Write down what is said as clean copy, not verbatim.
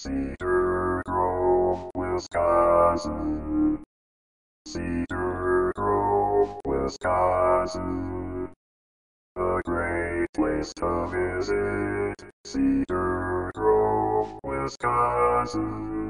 Cedar Grove, Wisconsin. Cedar Grove, Wisconsin. A great place to visit. Cedar Grove, Wisconsin.